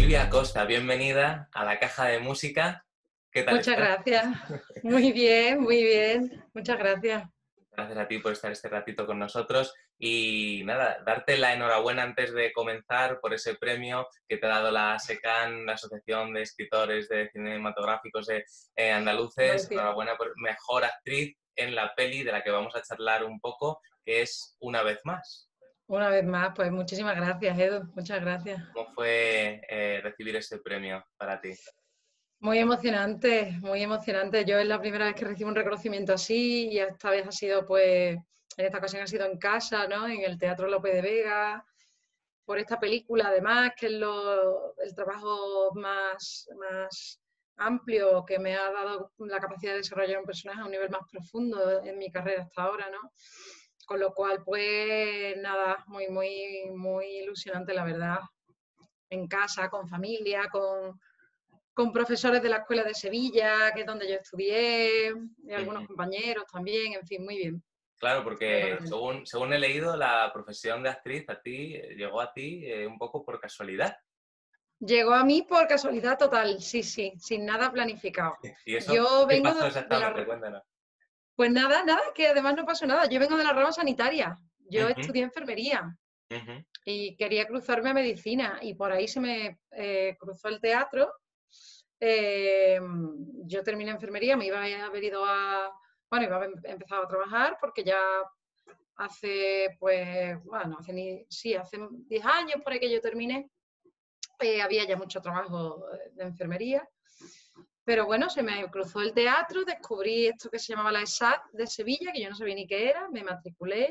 Silvia Costa, bienvenida a la Caja de Música. ¿Qué tal Muchas estás? gracias. Muy bien, muy bien. Muchas gracias. Gracias a ti por estar este ratito con nosotros y nada, darte la enhorabuena antes de comenzar por ese premio que te ha dado la ASECAN, la Asociación de Escritores de Cinematográficos de Andaluces. Gracias. Enhorabuena por Mejor Actriz en la peli de la que vamos a charlar un poco, que es Una vez más. Una vez más, pues muchísimas gracias, Edu. Muchas gracias. ¿Cómo fue recibir ese premio para ti? Muy emocionante, muy emocionante. Yo es la primera vez que recibo un reconocimiento así y esta vez ha sido, pues, en esta ocasión ha sido en casa, ¿no? En el Teatro Lope de Vega, por esta película, además, que es el trabajo más amplio que me ha dado la capacidad de desarrollar un personaje a un nivel más profundo en mi carrera hasta ahora, ¿no? Con lo cual, pues nada, muy ilusionante, la verdad. En casa, con familia, con profesores de la Escuela de Sevilla, que es donde yo estudié, y algunos Ujú. compañeros también, en fin, muy bien. Claro, Muy porque contenta. según he leído, la profesión de actriz llegó a ti un poco por casualidad. Llegó a mí por casualidad total, sí, sí, sin nada planificado. ¿Y eso Yo qué vengo pasó de exactamente? la... Cuéntanos. Pues nada, que además no pasó nada. Yo vengo de la rama sanitaria. Yo Ujú, estudié enfermería ujú, y quería cruzarme a medicina y por ahí se me cruzó el teatro. Eh, yo terminé enfermería, me iba a haber ido a... Bueno, iba a haber empezado a trabajar porque ya hace, pues, bueno, hace 10 años por ahí que yo terminé. Había ya mucho trabajo de enfermería. Pero bueno, se me cruzó el teatro, descubrí esto que se llamaba la ESAT de Sevilla, que yo no sabía ni qué era, me matriculé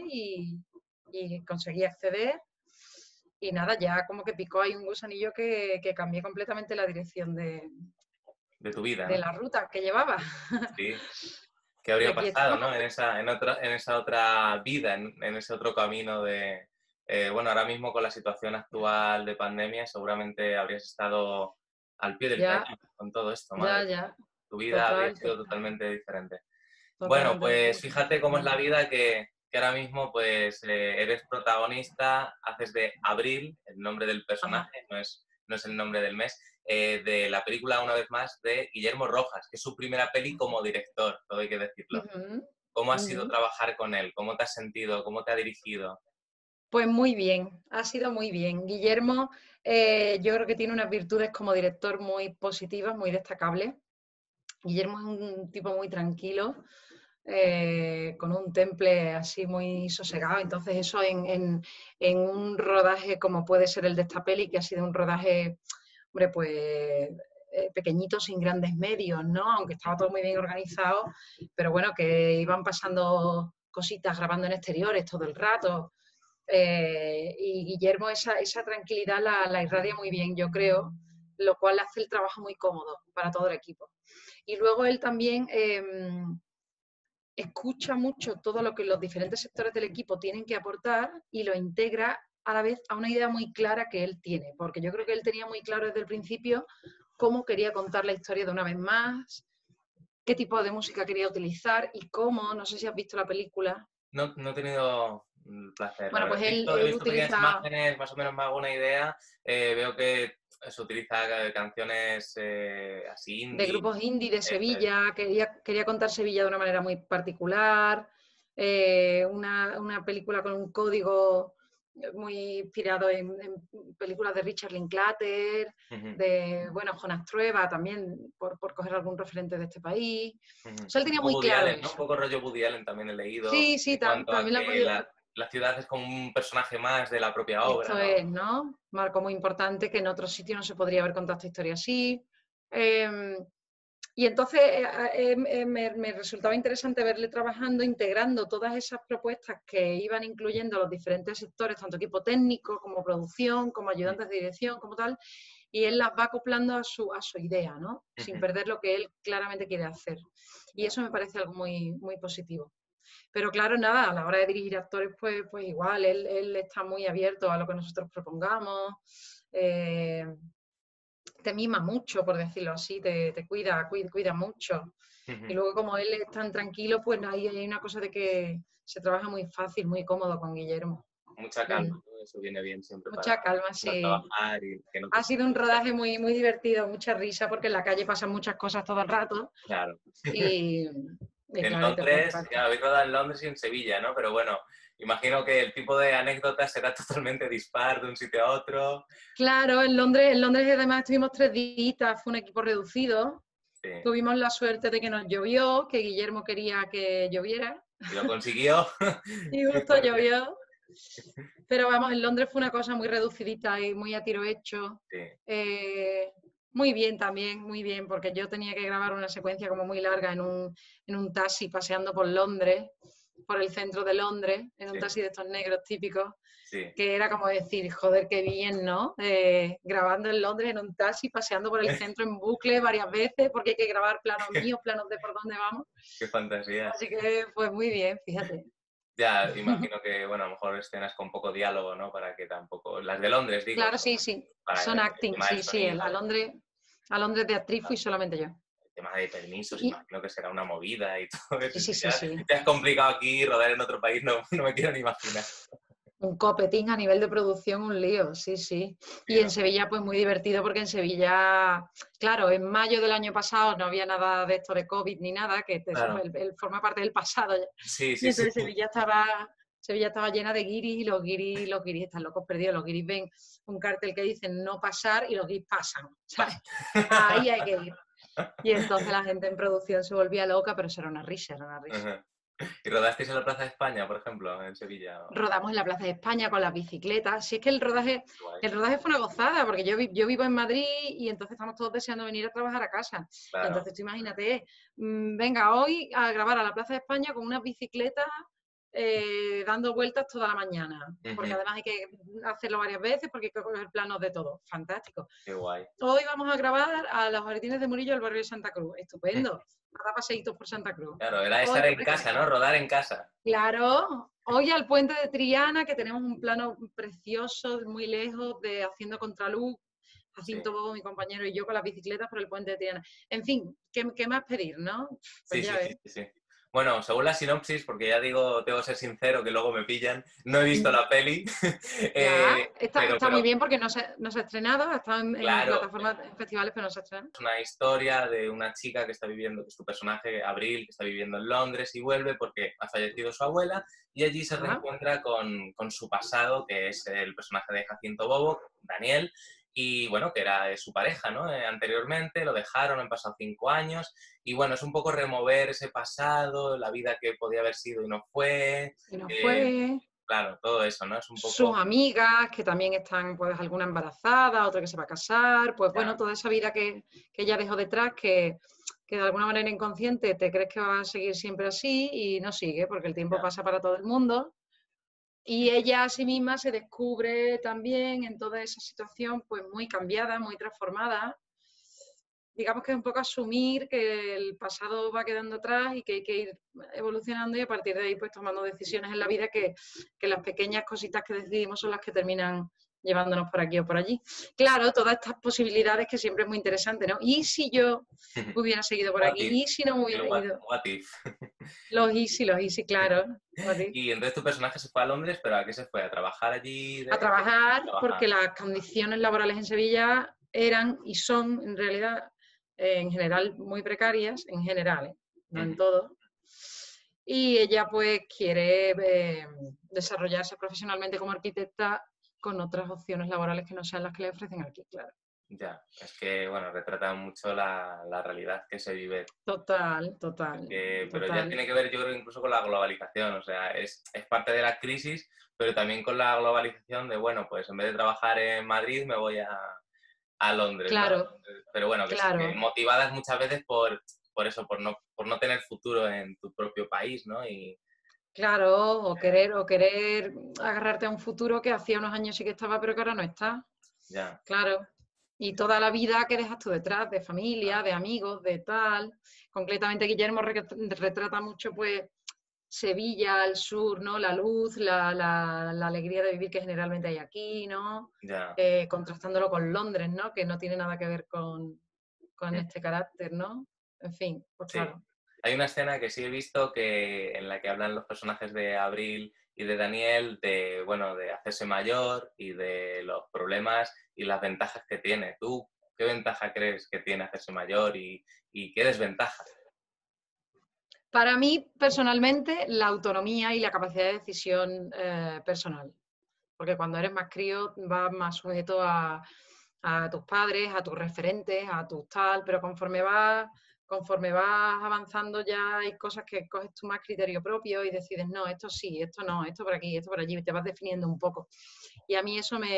y conseguí acceder. Y nada, ya como que picó ahí un gusanillo que cambié completamente la dirección de tu vida, de ¿no? la ruta que llevaba. Sí. ¿Qué Y habría aquí pasado, estamos. ¿no? En esa otra vida, en ese otro camino de... bueno, ahora mismo con la situación actual de pandemia, seguramente habrías estado al pie del Ya, cañón con todo esto, ya, madre. ya. Tu vida habría Total, sido total, totalmente diferente. Bueno, totalmente pues diferente. fíjate cómo es la vida que ahora mismo pues eres protagonista, haces de Abril, el nombre del Ajá. personaje, no es el nombre del mes, de la película una vez más de Guillermo Rojas, que es su primera peli como director, todo hay que decirlo. Ujú, ¿Cómo ha sido ujú. trabajar con él? ¿Cómo te has sentido? ¿Cómo te ha dirigido? Pues muy bien, ha sido muy bien. Guillermo, yo creo que tiene unas virtudes como director muy positivas, muy destacables. Guillermo es un tipo muy tranquilo, con un temple así muy sosegado. Entonces eso en un rodaje como puede ser el de esta peli, que ha sido un rodaje, hombre, pues pequeñito, sin grandes medios, ¿no? Aunque estaba todo muy bien organizado, pero bueno, que iban pasando cositas grabando en exteriores todo el rato. Y Guillermo esa tranquilidad la irradia muy bien, yo creo, lo cual hace el trabajo muy cómodo para todo el equipo. Y luego él también escucha mucho todo lo que los diferentes sectores del equipo tienen que aportar y lo integra a la vez a una idea muy clara que él tiene, porque yo creo que él tenía muy claro desde el principio cómo quería contar la historia de una vez más, qué tipo de música quería utilizar y cómo, no sé si has visto la película. No, no he tenido el placer, la Bueno, verdad. pues He él visto pequeñas utiliza imágenes, más o menos me hago una idea. Veo que se utiliza canciones así de indie. grupos indie de Eso es. Sevilla, quería contar Sevilla de una manera muy particular, una película con un código muy inspirado en películas de Richard Linklater, Ujú, de, bueno, Jonas Trueba también, por coger algún referente de este país. ujú. O sea, él Un tenía poco muy Woody claro Allen, ¿no? Un eso. poco rollo Woody Allen también he leído, Sí, sí, en cuanto a también lo han que podido... la ciudad es como un personaje más de la propia obra, Esto ¿no? es, ¿no? Marco muy importante que en otro sitio no se podría haber contado esta historia así. Eh, Y entonces me resultaba interesante verle trabajando, integrando todas esas propuestas que iban incluyendo los diferentes sectores, tanto equipo técnico como producción, como Ujú, ayudantes de dirección, como tal, y él las va acoplando a su idea, ¿no? Sin ujú. perder lo que él claramente quiere hacer. Y eso me parece algo muy positivo. Pero claro, nada, a la hora de dirigir actores, pues igual, él está muy abierto a lo que nosotros propongamos. Eh, Te mima mucho, por decirlo así, te cuida mucho. Y Ujú. luego como él es tan tranquilo, pues ahí hay una cosa de que se trabaja muy fácil, muy cómodo con Guillermo. mucha calma, Mm. ¿no? Eso viene bien siempre Mucha calma, para sí. trabajar y que no te... Ha sido un rodaje muy, muy divertido, mucha risa, porque en la calle pasan muchas cosas todo el rato Claro. y, y En claro, y te puedes Londres, partir. ya habéis rodado en Londres y en Sevilla, ¿no? Pero bueno, imagino que el tipo de anécdotas será totalmente dispar de un sitio a otro. Claro, en Londres además estuvimos 3 días, fue un equipo reducido. Sí. Tuvimos la suerte de que nos llovió, que Guillermo quería que lloviera Y lo consiguió. y Qué justo fuerte. llovió. Pero vamos, en Londres fue una cosa muy reducidita y muy a tiro hecho. Sí, Eh, muy bien también, muy bien, porque yo tenía que grabar una secuencia como muy larga en un taxi paseando por Londres, por el centro de Londres, en un sí, taxi de estos negros típicos, sí. que era como decir, joder, qué bien, ¿no? Grabando en Londres en un taxi, paseando por el centro en bucle varias veces, porque hay que grabar planos míos, planos de por dónde vamos. Qué fantasía. Así que, pues muy bien, fíjate. Ya, imagino que, bueno, a lo mejor escenas con poco diálogo, ¿no? Para que tampoco... Las de Londres, digo, Claro, sí, sí. para Son el acting, tema del sí, sí. sonido, A Londres de actriz fui solamente yo. el tema de permisos, Y, imagino que será una movida y todo eso. sí, sí, sí, Ya, sí. ya es complicado aquí rodar en otro país, no, no me quiero ni imaginar. Un copetín a nivel de producción, un lío, sí, sí. Sí, Y en ¿no? Sevilla, pues muy divertido porque en Sevilla, claro, en mayo del año pasado no había nada de esto de COVID ni nada, que Claro. forma parte del pasado ya. Sí, Y sí, sí. entonces Sevilla estaba llena de guiris y los guiris están locos perdidos. Los guiris ven un cartel que dice no pasar y los guiris pasan, ¿sabes? Ahí hay que ir. Y entonces la gente en producción se volvía loca, pero eso era una risa, era una risa. Ajá. ¿Y rodasteis en la Plaza de España, por ejemplo, en Sevilla? Rodamos en la Plaza de España con las bicicletas. Si es que Qué guay. el rodaje fue una gozada, porque yo vivo en Madrid y entonces estamos todos deseando venir a trabajar a casa. Y Claro. entonces tú imagínate, venga hoy a grabar a la Plaza de España con unas bicicletas dando vueltas toda la mañana, porque Ujú. además hay que hacerlo varias veces porque hay que coger planos de todo. Fantástico. Qué guay. Hoy vamos a grabar a los Jardines de Murillo, el barrio de Santa Cruz. Estupendo. A dar paseitos por Santa Cruz. Claro, era Hoy, estar en casa, ¿no? Rodar en casa. claro, hoy al puente de Triana, que tenemos un plano precioso, muy lejos, de haciendo contraluz, Sí. Jacinto Bobo, mi compañero, y yo con las bicicletas por el puente de Triana. En fin, ¿qué más pedir, no? Pues Sí, ya sí, sí, ves. sí, sí. Bueno, según la sinopsis, porque ya digo, tengo que ser sincero, que luego me pillan, no he visto la peli, Ya, está muy pero bien porque no se ha estrenado, ha estado en claro, plataformas, en festivales, pero no se ha estrenado. es una historia de una chica que está viviendo, que es tu personaje, Abril, que está viviendo en Londres y vuelve porque ha fallecido su abuela y allí se Ah, reencuentra con su pasado, que es el personaje de Jacinto Bobo, Daniel, y bueno, que era su pareja, ¿no? Anteriormente, lo dejaron, han pasado 5 años, y bueno, es un poco remover ese pasado, la vida que podía haber sido y no fue, y no eh, fue. claro, todo eso, ¿no? Es un Sus poco, amigas, que también están, pues, alguna embarazada, otra que se va a casar, pues bueno, ya, toda esa vida que ella dejó detrás, que de alguna manera inconsciente te crees que va a seguir siempre así y no sigue, porque el tiempo ya, pasa para todo el mundo. Y ella a sí misma se descubre también en toda esa situación, pues muy cambiada, muy transformada. Digamos que es un poco asumir que el pasado va quedando atrás y que hay que ir evolucionando y a partir de ahí pues tomando decisiones en la vida que las pequeñas cositas que decidimos son las que terminan llevándonos por aquí o por allí. Claro, todas estas posibilidades que siempre es muy interesante, ¿no? ¿Y si yo hubiera seguido por what aquí? if, ¿Y si no me el hubiera ido? what if. Los easy, claro. Y entonces tu personaje se fue a Londres, pero ¿a qué se fue? ¿A trabajar allí? A trabajar Trabajar. porque las condiciones laborales en Sevilla eran y son en realidad en general muy precarias, en general, no en Ujú. todo. Y ella pues quiere desarrollarse profesionalmente como arquitecta con otras opciones laborales que no sean las que le ofrecen aquí, claro. Ya, es que, bueno, retrata mucho la realidad que se vive. Total, total, Pero ya total. tiene que ver, yo creo, incluso con la globalización. O sea, es parte de la crisis, pero también con la globalización de, bueno, pues en vez de trabajar en Madrid me voy a Londres, ¿no? Claro, Pero bueno, que claro, motivadas muchas veces por eso, por no tener futuro en tu propio país, ¿no? Y claro, o querer agarrarte a un futuro que hacía unos años sí que estaba, pero que ahora no está. ya, Claro. Y toda la vida que dejas tú detrás, de familia, claro, de amigos, de tal. Concretamente, Guillermo retrata mucho, pues, Sevilla, el sur, ¿no? La luz, la alegría de vivir que generalmente hay aquí, ¿no? ya. Contrastándolo con Londres, ¿no? Que no tiene nada que ver con Mm, este carácter, ¿no? En fin, pues sí. claro. Hay una escena que sí he visto en la que hablan los personajes de Abril y de Daniel de, bueno, de hacerse mayor y de los problemas y las ventajas que tiene. ¿Tú qué ventaja crees que tiene hacerse mayor y qué desventaja? Para mí, personalmente, la autonomía y la capacidad de decisión personal. Porque cuando eres más crío vas más sujeto a tus padres, a tus referentes, a tus tal, pero conforme vas avanzando ya hay cosas que coges tú más criterio propio y decides, no, esto sí, esto no, esto por aquí, esto por allí, te vas definiendo un poco. Y a mí eso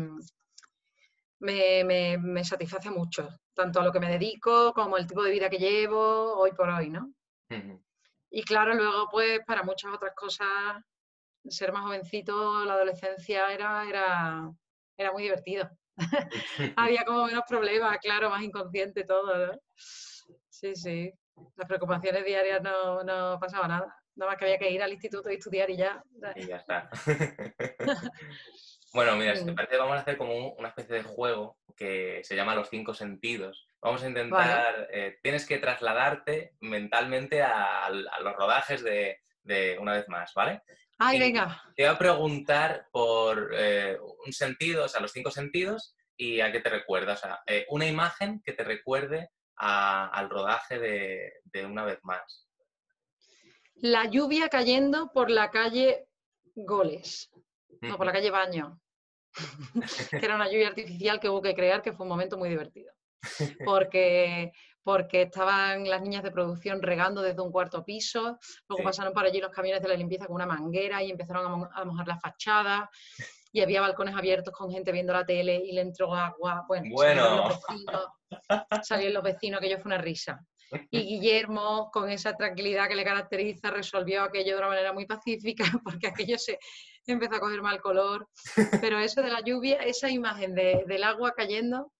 me satisface mucho, tanto a lo que me dedico como el tipo de vida que llevo hoy por hoy, ¿no? Ujú. Y claro, luego pues para muchas otras cosas, ser más jovencito, la adolescencia era muy divertido. Había como menos problemas, claro, más inconsciente todo, ¿no? Sí, sí. Las preocupaciones diarias no pasaba nada. Nada más que había que ir al instituto y estudiar y ya. Y ya está. Bueno, mira, si te Mm, parece, vamos a hacer como una especie de juego que se llama Los cinco sentidos. Vamos a vale. intentar, tienes que trasladarte mentalmente a los rodajes de Una vez más, ¿vale? Ay, Y venga. te voy a preguntar por un sentido, o sea, los cinco sentidos y a qué te recuerda. O sea, una imagen que te recuerde al rodaje de Una vez más. La lluvia cayendo por la calle Goles. No, por Ujú. la calle Baño. Que era una lluvia artificial que hubo que crear, que fue un momento muy divertido. Porque, porque estaban las niñas de producción regando desde un cuarto piso, luego Sí. pasaron por allí los camiones de la limpieza con una manguera y empezaron a mojar las fachadas, y había balcones abiertos con gente viendo la tele y le entró agua, bueno, Bueno. salieron los vecinos, que yo fue una risa. Y Guillermo, con esa tranquilidad que le caracteriza, resolvió aquello de una manera muy pacífica, porque aquello se empezó a coger mal color. Pero eso de la lluvia, esa imagen del agua cayendo,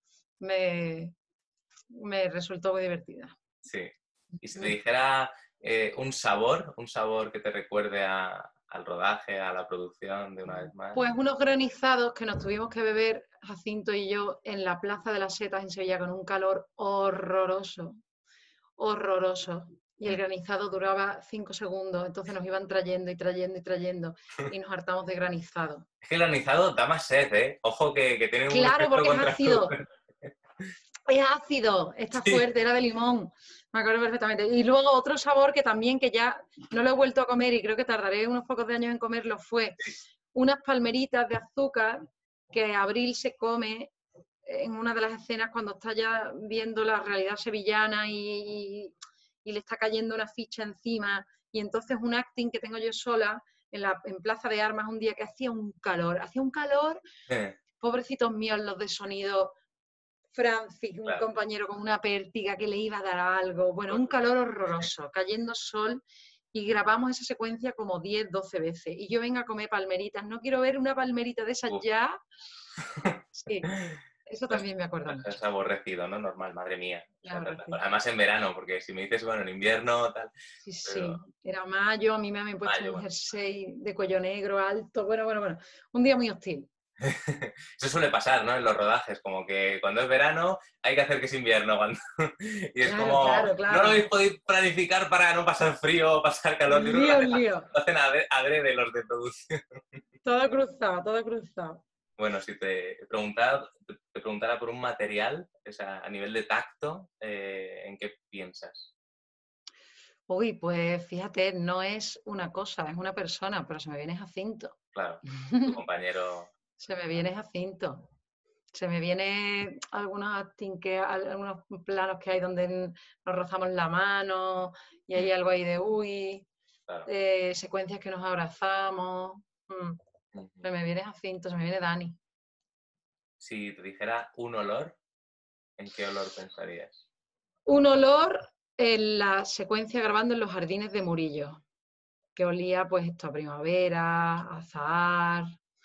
me resultó muy divertida. Sí. Y si te dijera un sabor que te recuerde al rodaje, a la producción de Una vez más. Pues unos granizados que nos tuvimos que beber, Jacinto y yo, en la Plaza de las Setas en Sevilla con un calor horroroso, horroroso. Y el Mm. granizado duraba 5 segundos, entonces nos iban trayendo y trayendo y trayendo y nos hartamos de granizado. Es que el granizado da más sed, ¿eh? Ojo que tiene un Claro, efecto porque contra tu... es ácido, está Sí. fuerte, era de limón, me acuerdo perfectamente. Y luego otro sabor que también, que ya no lo he vuelto a comer y creo que tardaré unos pocos de años en comerlo, fue unas palmeritas de azúcar que Abril se come en una de las escenas cuando está ya viendo la realidad sevillana y le está cayendo una ficha encima. Y entonces un acting que tengo yo sola en Plaza de Armas un día que hacía un calor, pobrecitos míos los de sonido, Francis, un Claro. compañero con una pértiga que le iba a dar algo, bueno, un calor horroroso, cayendo sol, y grabamos esa secuencia como 10, 12 veces. Y yo venga a comer palmeritas, no quiero ver una palmerita de esas Uf. ya. Sí, eso Las también me acuerdo mucho. has aborrecido, ¿no? Normal, madre mía. O La sea, aborrecí. además en verano, porque si me dices, bueno, en invierno, tal, Sí, pero sí, era mayo, a mí me habían puesto mayo, un bueno. jersey de cuello negro alto, bueno, un día muy hostil. Eso suele pasar, ¿no? En los rodajes, como que cuando es verano hay que hacer que es invierno. Y es Claro, como, claro, no lo claro. habéis podido planificar para no pasar frío o pasar calor. Yo creo que Lío, lío. lo hacen adrede los de producción. Todo cruzado, todo cruzado. Bueno, si te preguntara por un material, o sea, a nivel de tacto, ¿en qué piensas? Uy, pues fíjate, no es una cosa, es una persona, pero se me viene Jacinto. Claro, tu compañero. Se me viene Jacinto. Se me viene algunos planos que hay donde nos rozamos la mano y hay Mm, algo ahí de uy, claro. secuencias que nos abrazamos. Mm, Ujú. Se me viene Jacinto, se me viene Dani. Si te dijera un olor, ¿en qué olor pensarías? Un olor en la secuencia grabando en los jardines de Murillo, que olía pues esto a primavera, a azahar,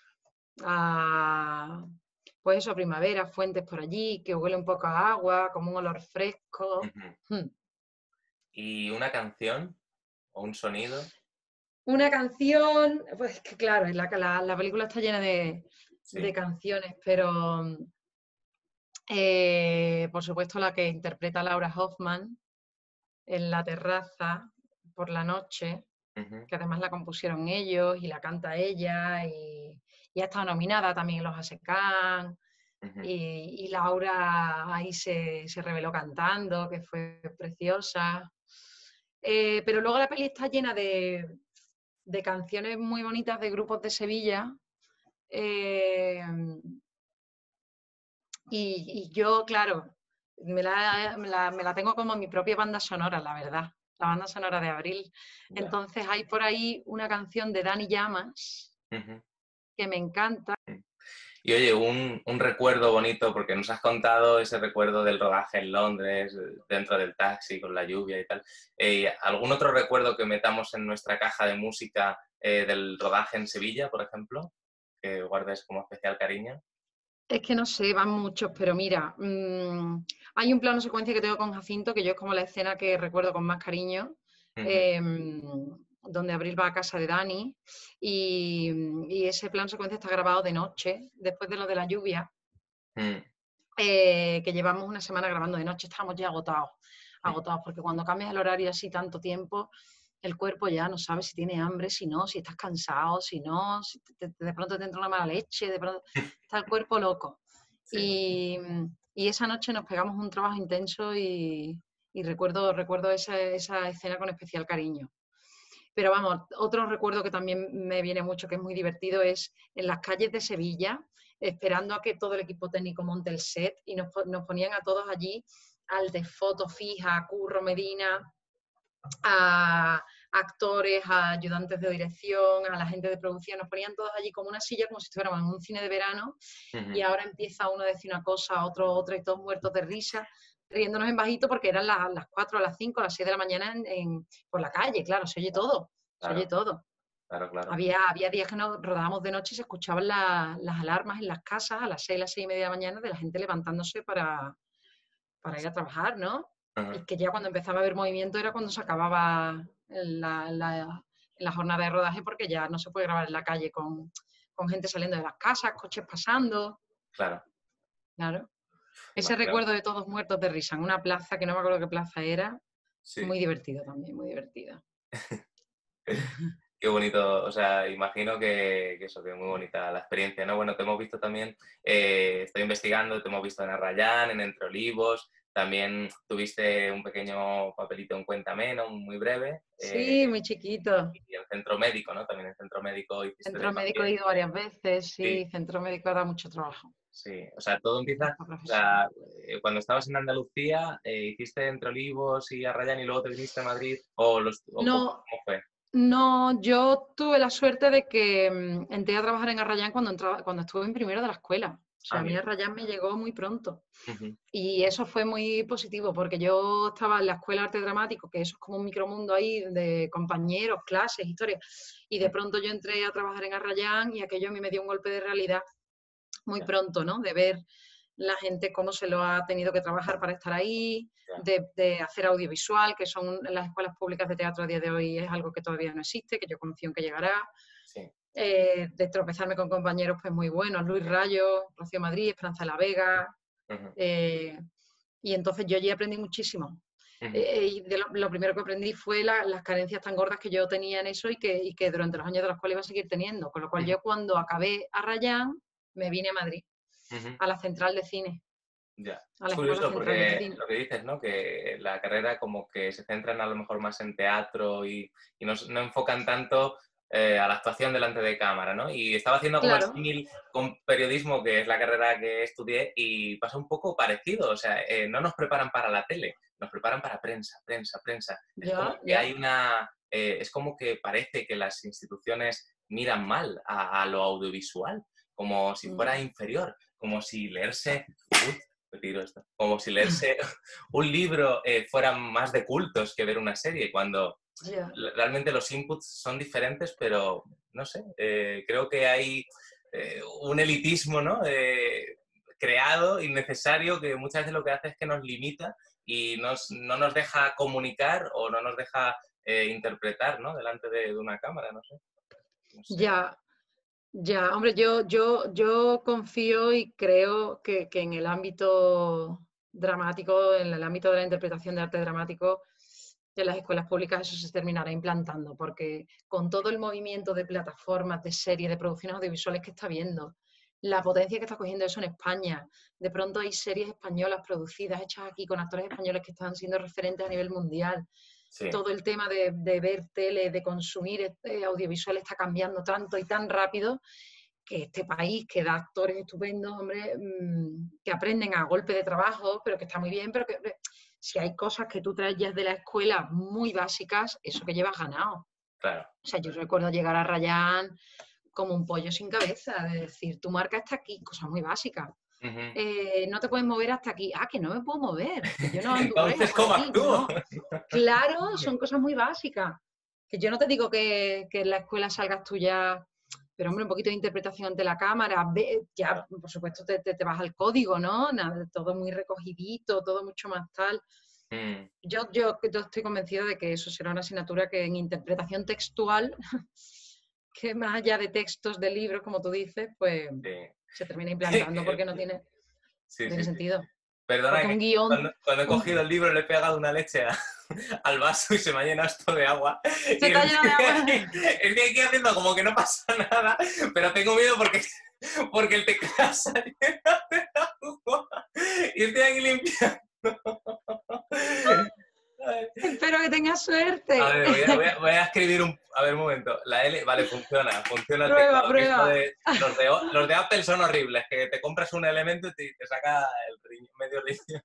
a pues eso, a primavera, fuentes por allí, que huele un poco a agua, como un olor fresco. Ujú. Hmm. ¿Y una canción o un sonido? Una canción, pues que claro, la película está llena de Sí. canciones, pero por supuesto la que interpreta Laura Hoffman en la terraza por la noche. Ujú, que además la compusieron ellos y la canta ella y ha estado nominada también en los ASECAN ujú. y Laura ahí se reveló cantando, que fue preciosa. Pero luego la peli está llena de canciones muy bonitas de grupos de Sevilla. eh, y yo, claro, me la tengo como mi propia banda sonora, la verdad, la banda sonora de Abril. Ya. Entonces hay por ahí una canción de Dani Llamas Ujú. que me encanta. Y oye, un recuerdo bonito, porque nos has contado ese recuerdo del rodaje en Londres, dentro del taxi, con la lluvia y tal. ¿Algún otro recuerdo que metamos en nuestra caja de música del rodaje en Sevilla, por ejemplo, que guardes como especial cariño? Es que no sé, van muchos, pero mira, hay un plano secuencia que tengo con Jacinto, que yo es como la escena que recuerdo con más cariño, Ujú, em, donde Abril va a casa de Dani y ese plano secuencia está grabado de noche, después de lo de la lluvia, mm, que llevamos una semana grabando de noche, estamos ya agotados, mm. agotados, porque cuando cambias el horario así tanto tiempo, el cuerpo ya no sabe si tiene hambre, si no, si estás cansado, si no, si de pronto te entra una mala leche, de pronto está el cuerpo loco. Sí, Y esa noche nos pegamos un trabajo intenso y recuerdo esa escena con especial cariño. Pero vamos, otro recuerdo que también me viene mucho, que es muy divertido, es en las calles de Sevilla, esperando a que todo el equipo técnico monte el set y nos ponían a todos allí, al de foto fija, a Curro Medina, a actores, a ayudantes de dirección, a la gente de producción, nos ponían todos allí como una silla, como si estuviéramos en un cine de verano, y ujú, ahora empieza uno a decir una cosa, otro otra, y todos muertos de risa, riéndonos en bajito porque eran las 4, las 5, las 6 de la mañana por la calle, claro, se oye todo, se oye claro, todo. claro, claro. Había días que nos rodábamos de noche y se escuchaban las alarmas en las casas a las 6, las 6 y media de la mañana de la gente levantándose para ir a trabajar, ¿no? Ujú, Y que ya cuando empezaba a haber movimiento era cuando se acababa la jornada de rodaje porque ya no se puede grabar en la calle con gente saliendo de las casas, coches pasando, claro, claro. Ese imagino. recuerdo de todos muertos de risa en una plaza, que no me acuerdo qué plaza era, Sí. muy divertido también, muy divertido. Qué bonito, o sea, imagino que eso, que muy bonita la experiencia, ¿no? Bueno, te hemos visto también, estoy investigando, te hemos visto en Arrayán, en Entre Olivos, también tuviste un pequeño papelito en Cuéntame, ¿no? Muy breve, Sí, muy chiquito. y en Centro Médico, ¿no? También en Centro Médico hiciste de Centro médico he paciente. ido varias veces, Sí, sí, centro médico da mucho trabajo, sí, o sea, todo empieza, esta o profesión. sea, cuando estabas en Andalucía, hiciste Entre Olivos y Arrayán y luego te viniste a Madrid, o No, cómo fue. no, yo tuve la suerte de que entré a trabajar en Arrayán cuando estuve en primero de la escuela. O sea, Ah, a mí mira. Arrayán me llegó muy pronto. Ujú, Y eso fue muy positivo porque yo estaba en la escuela de arte dramático, que eso es como un micromundo ahí de compañeros, clases, historias. Y de ujú, pronto yo entré a trabajar en Arrayán y aquello a mí me dio un golpe de realidad muy ya, pronto, ¿no? De ver la gente cómo se lo ha tenido que trabajar para estar ahí, ya, de hacer audiovisual, que son las escuelas públicas de teatro a día de hoy es algo que todavía no existe, que yo confío en que llegará. sí. De tropezarme con compañeros pues muy buenos, Luis Rayo, Rocío Madrid, Esperanza de la Vega, Ujú, eh, y entonces yo allí aprendí muchísimo. ujú, Y lo primero que aprendí fue las carencias tan gordas que yo tenía en eso y que durante los años de los cuales iba a seguir teniendo. Con lo cual ujú, yo cuando acabé a Rayán me vine a Madrid, ujú. a la central de cine, Ya. a Es la Escuela curioso Central de porque Cine. lo que dices, ¿no? Que la carrera como que se centran a lo mejor más en teatro y no enfocan tanto a la actuación delante de cámara, ¿no? Y estaba haciendo como el Claro, símil con periodismo, que es la carrera que estudié, y pasa un poco parecido. O sea, no nos preparan para la tele, nos preparan para prensa, prensa, prensa. Es como ya, que ya. hay es como que parece que las instituciones miran mal a lo audiovisual, como si fuera inferior, como si leerse retiro esto. Como si leerse un libro fuera más de cultos que ver una serie, cuando Ya. realmente los inputs son diferentes, pero no sé, creo que hay un elitismo, ¿no? Creado, innecesario, que muchas veces lo que hace es que nos limita y no nos deja comunicar o no nos deja interpretar, ¿no? Delante de una cámara, no sé. No sé. Ya, ya, hombre, yo confío y creo que en el ámbito dramático, en el ámbito de la interpretación de arte dramático, que en las escuelas públicas eso se terminará implantando, porque con todo el movimiento de plataformas, de series, de producciones audiovisuales que está viendo, la potencia que está cogiendo eso en España, de pronto hay series españolas producidas, hechas aquí con actores españoles que están siendo referentes a nivel mundial. Sí, Todo el tema de ver tele, de consumir audiovisual está cambiando tanto y tan rápido que este país, que da actores estupendos, hombre, que aprenden a golpe de trabajo, pero que está muy bien, pero que si hay cosas que tú traes ya de la escuela muy básicas, eso que llevas ganado. claro. O sea, yo recuerdo llegar a Rayán como un pollo sin cabeza, de decir, tu marca está aquí, cosas muy básicas. Ujú. No te puedes mover hasta aquí. Ah, que no me puedo mover, que yo no andurreo Entonces, por ¿cómo aquí. actúo? No, claro, son cosas muy básicas. Que yo no te digo que en la escuela salgas tú ya, pero hombre, un poquito de interpretación ante la cámara. Ya, por supuesto, te vas al código, ¿no? Nada, todo muy recogidito, todo mucho más tal. Mm, Yo estoy convencida de que eso será una asignatura que en interpretación textual, que más allá de textos de libros, como tú dices, pues sí. se termina implantando porque no tiene, Sí, no tiene sí, sí. sentido. Perdona Porque que un guión cuando he un- cogido el libro le he pegado una leche al vaso y se me ha llenado esto de agua. se Y te ha llenado de agua. estoy aquí haciendo como que no pasa nada, pero tengo miedo porque el teclado se ha llenado de agua. Y estoy aquí limpiando. Ay. Espero que tengas A suerte. ver, voy a escribir un... A ver, un momento. La L, vale, funciona el Prueba, teclado. Que esto prueba. de... Los de Apple son horribles, que te compras un elemento y te saca el medio riñón.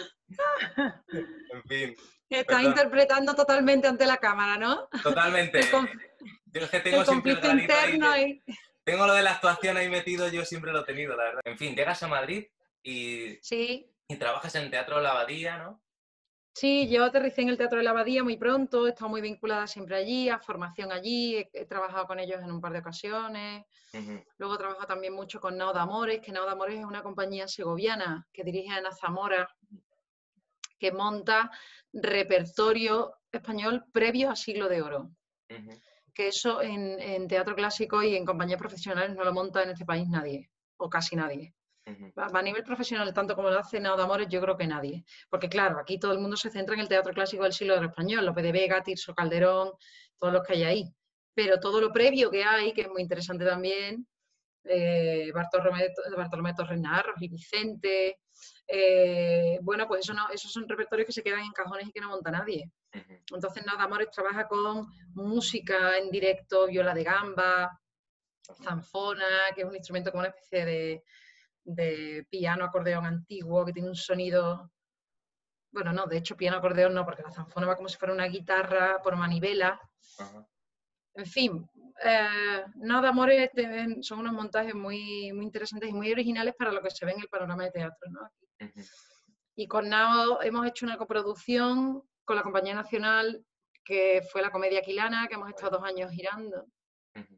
En fin, Estás perdón. interpretando totalmente ante la cámara, ¿no? El, Totalmente. conf- Yo es que tengo el siempre el conflicto granito ahí interno de... ahí. Tengo lo de la actuación ahí metido, yo siempre lo he tenido, la verdad. En fin, llegas a Madrid y, Sí, y trabajas en Teatro La Abadía, ¿no? sí, yo aterricé en el Teatro de la Abadía muy pronto, he estado muy vinculada siempre allí, a formación allí, he trabajado con ellos en un par de ocasiones. Ujú, Luego trabajo también mucho con Nauda Amores, que Nauda Amores es una compañía segoviana que dirige Ana Zamora, que monta repertorio español previo a Siglo de Oro. ujú, Que eso en teatro clásico y en compañías profesionales no lo monta en este país nadie, o casi nadie. ujú. A nivel profesional, tanto como lo hace Nao de Amores, yo creo que nadie. Porque claro, aquí todo el mundo se centra en el teatro clásico del siglo de oro español, Lope de Vega, Tirso Calderón, todos los que hay ahí. Pero todo lo previo que hay, que es muy interesante también, Bartolomé Torres Navarro y Vicente, bueno, pues eso no, esos son repertorios que se quedan en cajones y que no monta nadie. Ujú. Entonces, Nada Amores trabaja con música en directo, viola de gamba, zanfona, que es un instrumento como una especie de piano acordeón antiguo que tiene un sonido, bueno, no, de hecho piano acordeón no, porque la zanfona va como si fuera una guitarra por manivela. Ajá. En fin, Nada Amores son unos montajes muy, muy interesantes y muy originales para lo que se ve en el panorama de teatro, ¿no? Ujú, Y con Nao hemos hecho una coproducción con la Compañía Nacional, que fue la Comedia Aquilana, que hemos estado 2 años girando. ujú.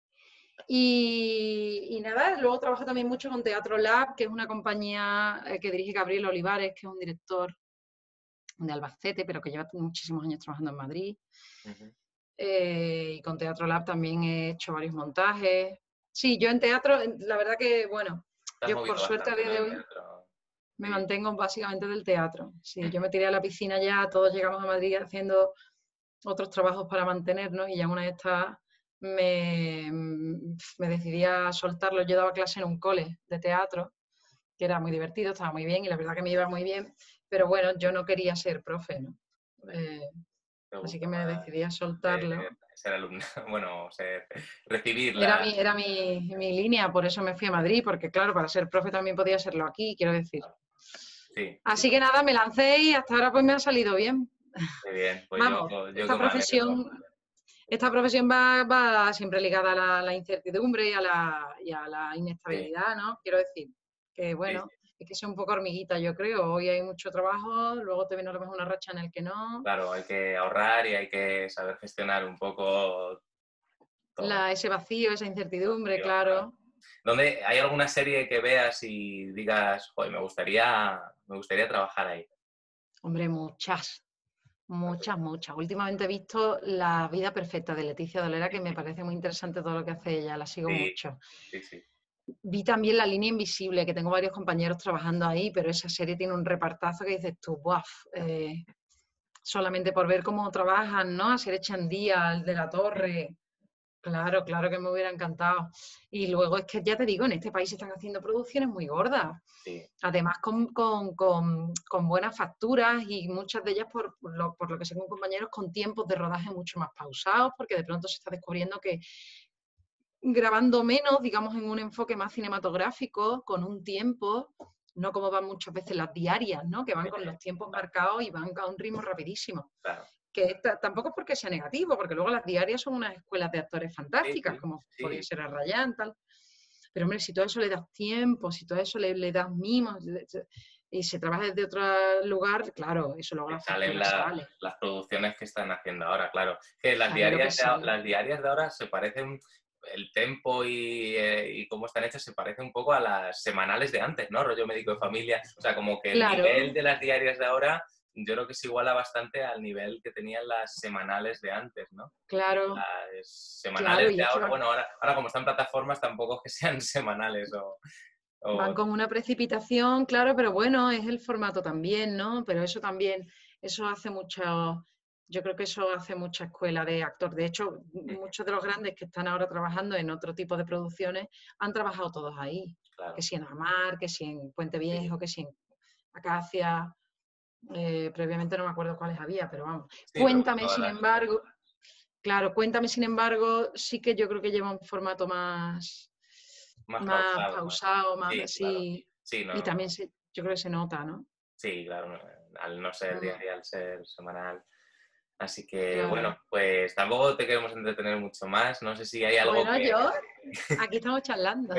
Y nada, luego trabajo también mucho con Teatro Lab, que es una compañía que dirige Gabriel Olivares, que es un director de Albacete, pero que lleva muchísimos años trabajando en Madrid. Ujú. Y con Teatro Lab también he hecho varios montajes. Sí, yo en teatro, la verdad que, bueno, Te has yo por movido suerte a bastante, día ¿no? de En hoy teatro. me Sí. mantengo básicamente del teatro. Sí, yo Ujú. me tiré a la piscina ya, todos llegamos a Madrid haciendo otros trabajos para mantenernos y ya una de estas me decidí a soltarlo. Yo daba clase en un cole de teatro, que era muy divertido, estaba muy bien y la verdad que me iba muy bien, pero bueno, yo no quería ser profe, ¿no? Eh, Te así que gusta me decidí más a soltarlo. ser alumna, bueno, recibir Era la... mi línea, por eso me fui a Madrid, porque claro, para ser profe también podía serlo aquí, quiero decir. Sí, sí, Así que nada, me lancé y hasta ahora pues me ha salido bien. muy bien. Pues Vamos, yo que me alegro. esta profesión va siempre ligada a la incertidumbre y a la Sí, inestabilidad, ¿no? Quiero decir, que sí, bueno, sí. hay que ser un poco hormiguita, yo creo. Hoy hay mucho trabajo, luego te viene a lo mejor una racha en el que no. Claro, hay que ahorrar y hay que saber gestionar un poco todo. Ese vacío, esa incertidumbre, Digo, claro. claro. ¿Dónde hay alguna serie que veas y digas, joder, me gustaría trabajar ahí? Hombre, muchas, muchas, muchas. Últimamente he visto La vida perfecta de Leticia Dolera, que me parece muy interesante todo lo que hace ella, la sigo Sí, mucho. sí, sí. Vi también La línea invisible, que tengo varios compañeros trabajando ahí, pero esa serie tiene un repartazo que dices tú, ¡buaf! solamente por ver cómo trabajan, ¿no? A ser Echandía, al de la Torre. Claro, claro que me hubiera encantado. Y luego es que ya te digo, en este país se están haciendo producciones muy gordas. Sí, Además con buenas facturas y muchas de ellas por lo que sé con compañeros con tiempos de rodaje mucho más pausados, porque de pronto se está descubriendo que grabando menos, digamos en un enfoque más cinematográfico, con un tiempo, no como van muchas veces las diarias, ¿no? Que van con los tiempos marcados y van a un ritmo rapidísimo. claro. Que tampoco es porque sea negativo, porque luego las diarias son unas escuelas de actores Sí, fantásticas, sí, como podría sí. ser a Rayán, tal. Pero hombre, si todo eso le das tiempo, si todo eso le das mimos y se trabaja desde otro lugar, claro, eso luego Que la salen factura sale, las producciones que están haciendo ahora, claro. Que sale lo que sale. las diarias de ahora se parecen, el tempo y cómo están hechas se parece un poco a las semanales de antes, ¿no? Rollo médico de familia. O sea, como que el nivel Claro, de las diarias de ahora yo creo que se iguala bastante al nivel que tenían las semanales de antes, ¿no? Y claro, las claro, semanales y de es que ahora, bueno, ahora como están plataformas tampoco es que sean semanales van o con una precipitación, claro, pero bueno, es el formato también, ¿no? Pero eso también, eso hace mucho, yo creo que eso hace mucha escuela de actor. De hecho, muchos de los grandes que están ahora trabajando en otro tipo de producciones han trabajado todos ahí. Que claro. si en Amar, que si en Puente Sí, Viejo, que si en Acacia, previamente no me acuerdo cuáles había, pero vamos. sí, pero por Cuéntame, todas sin las embargo, claro, Cuéntame, sin embargo, sí que yo creo que lleva un formato más más pausado, más. pausado, más Sí, claro. así, Sí, y no. también yo creo que se nota, ¿no? Sí, claro, al no ser Mm, diaria, al ser semanal. Así que, bueno, claro. pues tampoco te queremos entretener mucho más. No sé si hay algo Bueno, que... aquí estamos charlando.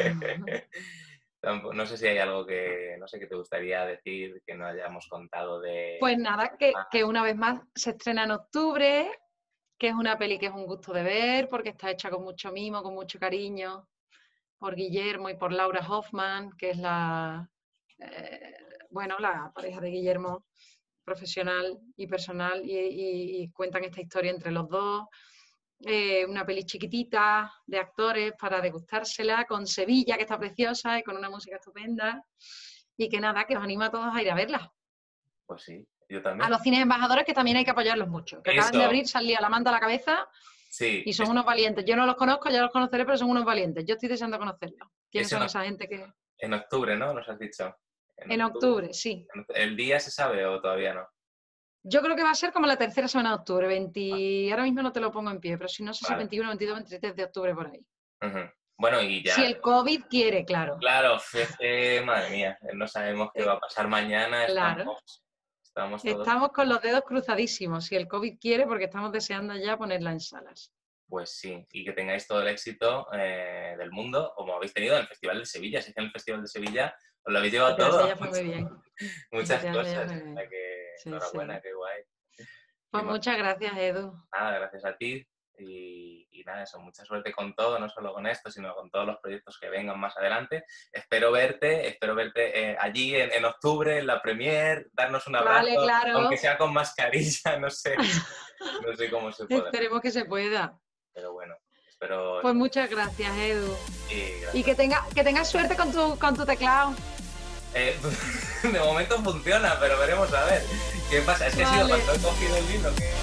No sé si hay algo que, no sé, que te gustaría decir, que no hayamos contado de... Pues nada, que más. una vez más se estrena en octubre, que es una peli que es un gusto de ver, porque está hecha con mucho mimo, con mucho cariño, por Guillermo y por Laura Hoffman, que es eh, la pareja de Guillermo profesional y personal, y cuentan esta historia entre los dos. Una peli chiquitita de actores para degustársela, con Sevilla, que está preciosa y con una música estupenda. Y que nada, que os animo a todos a ir a verla. Pues sí, yo A también. los cines embajadores que también hay que apoyarlos mucho, que acaban de Eso, abrir, salía la manta a la cabeza sí, y son unos valientes. Yo no los conozco, ya los conoceré, pero son unos valientes. Yo estoy deseando conocerlos. ¿Quiénes es son esa gente que...? en octubre, ¿no? Nos has dicho. En En octubre. octubre, sí. ¿El día se sabe o todavía no? Yo creo que va a ser como la tercera semana de octubre, Ah, 20, ahora mismo no te lo pongo en pie, pero si no sé si vale. 21, 22, 23 de octubre por ahí. Ujú. Bueno, y Si ya, el COVID quiere, claro. claro, es que, madre mía, no sabemos qué Eh, va a pasar mañana, claro. estamos todos, Estamos con los dedos cruzadísimos, si el COVID quiere, porque estamos deseando ya ponerla en salas. pues sí, y que tengáis todo el éxito del mundo, como habéis tenido en el Festival de Sevilla, si es que en el Festival de Sevilla os lo habéis El llevado de todo, Sevilla fue muy bien. El muchas de Sevilla cosas, fue muy o sea bien. que Sí, enhorabuena, sí. qué guay. Y Pues muchas gracias, Edu. nada, gracias a ti y nada, eso, mucha suerte con todo, no solo con esto, sino con todos los proyectos que vengan más adelante. Espero verte allí en octubre, en la premier, darnos un Vale, abrazo, aunque claro. sea con mascarilla, no sé cómo se podrá, Esperemos que se pueda. pero bueno, espero Pues eso. muchas gracias, Edu. Y Y gracias. que tengas suerte con tu teclado. De momento funciona, pero veremos a ver qué pasa. Es que ha sido Vale. cuando he cogido el libro que